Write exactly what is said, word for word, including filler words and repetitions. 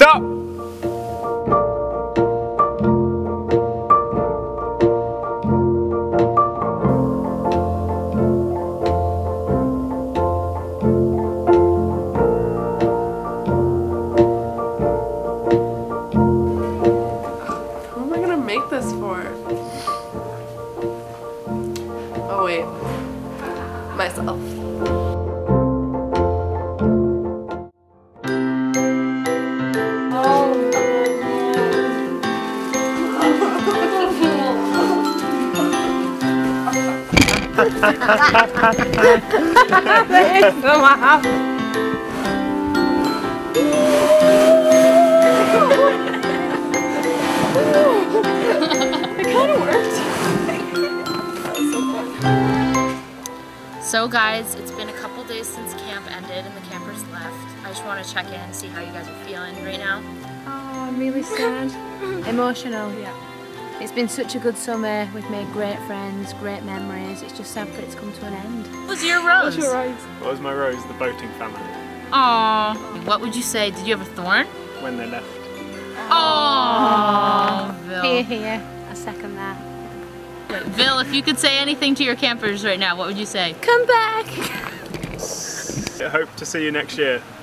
Stop! Make this for? Oh wait, myself. Oh. So guys, it's been a couple days since camp ended and the campers left. I just want to check in and see how you guys are feeling right now. Oh, I'm really sad. Emotional. Yeah. It's been such a good summer. We've made great friends, great memories. It's just sad that it's come to an end. What was your rose? What's your rose? What was my rose? The boating family. Aww. What would you say? Did you have a thorn? When they left. Aww. Vil. Here, here. I second that. Wait, Vil, if you could say anything to your campers right now, what would you say? Come back! I hope to see you next year.